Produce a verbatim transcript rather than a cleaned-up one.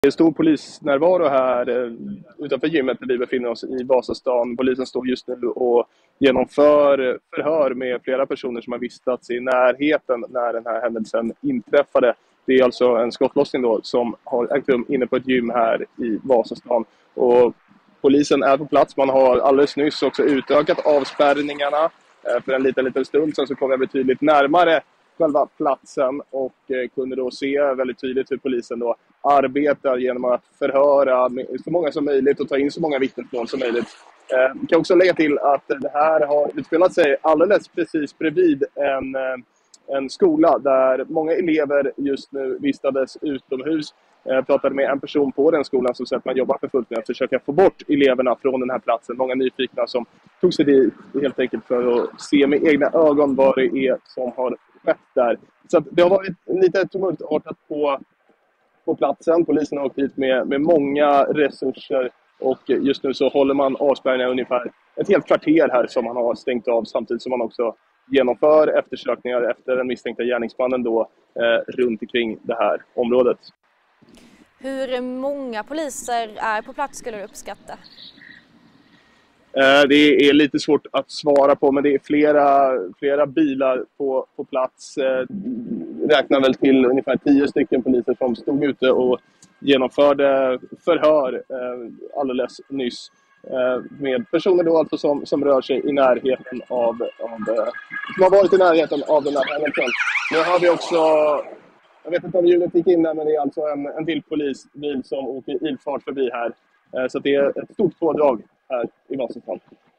Det är stor polisnärvaro här eh, utanför gymmet där vi befinner oss i Vasastan. Polisen står just nu och genomför förhör med flera personer som har vistats i närheten när den här händelsen inträffade. Det är alltså en skottlossning då som har ägt rum inne på ett gym här i Vasastan. Och polisen är på plats. Man har alldeles nyss också utökat avspärrningarna. Eh, för en liten, liten stund sen så kom jag betydligt närmare själva platsen och eh, kunde då se väldigt tydligt hur polisen då arbetar genom att förhöra så många som möjligt och ta in så många vittnesmål som möjligt. Eh, jag kan också lägga till att det här har utspelat sig alldeles precis bredvid en, eh, en skola där många elever just nu vistades utomhus. Jag pratade med en person på den skolan som säger att man jobbar för fullt med att försöka få bort eleverna från den här platsen. Många nyfikna som tog sig dit helt enkelt för att se med egna ögon vad det är som har skett där. Så att det har varit lite tumultartat på, på platsen. Polisen har åkt dit med, med många resurser och just nu så håller man avspärrningar ungefär ett helt kvarter här som man har stängt av samtidigt som man också genomför eftersökningar efter den misstänkta gärningsmannen då eh, runt omkring det här området. Hur många poliser är på plats skulle du uppskatta? Det är lite svårt att svara på, men det är flera, flera bilar på, på plats. Räknar väl till ungefär tio stycken poliser som stod ute och genomförde förhör alldeles nyss. Med personer då alltså som, som rör sig i närheten av, av som har varit i närheten av den här händelsen. Nu har vi också, jag vet inte om ljudet gick in där, men det är alltså en, en till polisbil som åker ilfart förbi här. Så det är ett stort pådrag här i Vasastan.